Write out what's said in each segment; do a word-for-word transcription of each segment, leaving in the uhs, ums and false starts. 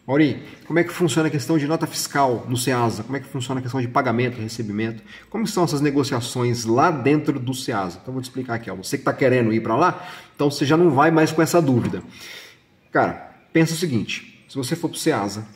Mauri, como é que funciona a questão de nota fiscal no Ceasa? Como é que funciona a questão de pagamento, recebimento? Como são essas negociações lá dentro do Ceasa? Então, vou te explicar aqui. Ó. Você que está querendo ir para lá, então você já não vai mais com essa dúvida. Cara, pensa o seguinte. Se você for para o Ceasa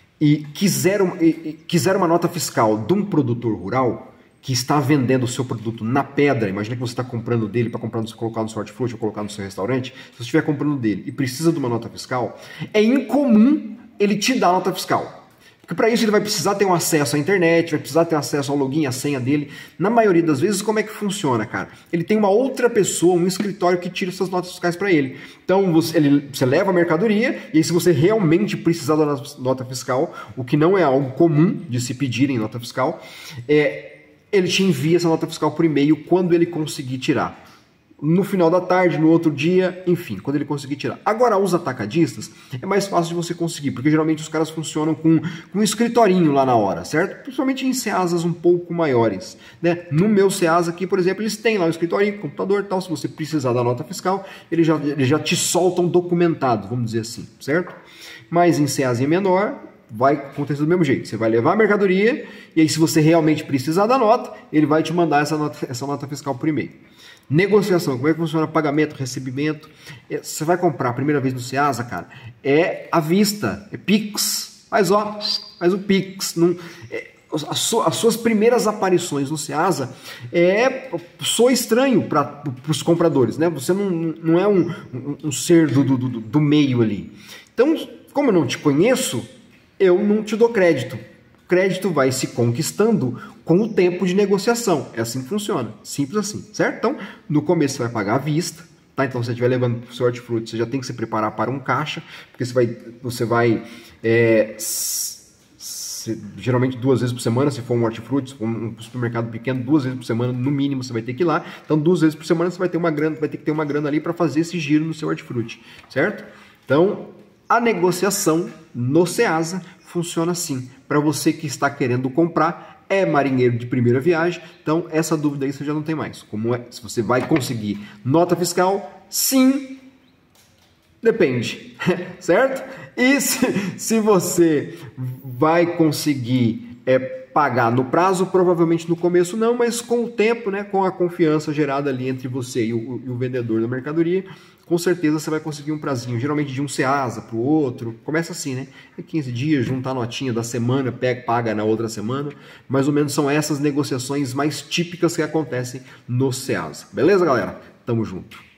e quiser, um, e quiser uma nota fiscal de um produtor rural que está vendendo o seu produto na pedra, imagina que você está comprando dele para comprar, colocar no seu hortifruti ou colocar no seu restaurante, se você estiver comprando dele e precisa de uma nota fiscal, é incomum ele te dar a nota fiscal. Porque para isso ele vai precisar ter um acesso à internet, vai precisar ter acesso ao login, à senha dele. Na maioria das vezes, como é que funciona, cara? Ele tem uma outra pessoa, um escritório que tira essas notas fiscais para ele. Então você, ele, você leva a mercadoria e aí se você realmente precisar da nota fiscal, o que não é algo comum de se pedir em nota fiscal, é, ele te envia essa nota fiscal por e-mail quando ele conseguir tirar. No final da tarde, no outro dia, enfim, quando ele conseguir tirar. Agora, os atacadistas, é mais fácil de você conseguir, porque geralmente os caras funcionam com, com um escritorinho lá na hora, certo? Principalmente em Ceasas um pouco maiores, né? No meu Ceasa aqui, por exemplo, eles têm lá um escritorinho, computador e tal, se você precisar da nota fiscal, eles já, eles já te soltam documentado, vamos dizer assim, certo? Mas em Ceasa menor, vai acontecer do mesmo jeito. Você vai levar a mercadoria e aí se você realmente precisar da nota, ele vai te mandar essa nota, essa nota fiscal por e-mail. Negociação, como é que funciona pagamento, recebimento? Você vai comprar a primeira vez no Ceasa, cara, é à vista, é Pix. Faz ó, faz o Pix. Não, é, as, suas, as suas primeiras aparições no Ceasa é sou estranho para os compradores, né? Você não, não é um, um, um ser do, do, do, do meio ali. Então, como eu não te conheço, eu não te dou crédito. O crédito vai se conquistando com o tempo de negociação. É assim que funciona. Simples assim, certo? Então, no começo você vai pagar à vista, tá? Então, se você estiver levando para o seu hortifruti, você já tem que se preparar para um caixa, porque você vai, você vai é, se, geralmente duas vezes por semana, se for um hortifruti, se for um supermercado pequeno, duas vezes por semana, no mínimo, você vai ter que ir lá. Então, duas vezes por semana, você vai ter uma grana, vai ter que ter uma grana ali para fazer esse giro no seu hortifruti, certo? Então, a negociação no Ceasa funciona assim. Para você que está querendo comprar, é marinheiro de primeira viagem, então essa dúvida aí você já não tem mais. Como é? Se você vai conseguir nota fiscal? Sim, depende, certo? E se, se você vai conseguir é, pagar no prazo, provavelmente no começo não, mas com o tempo, né, com a confiança gerada ali entre você e o, e o vendedor da mercadoria, com certeza você vai conseguir um prazinho, geralmente de um Ceasa para o outro, começa assim, né? É quinze dias, juntar a notinha da semana, pega, paga na outra semana, mais ou menos são essas negociações mais típicas que acontecem no Ceasa. Beleza, galera? Tamo junto.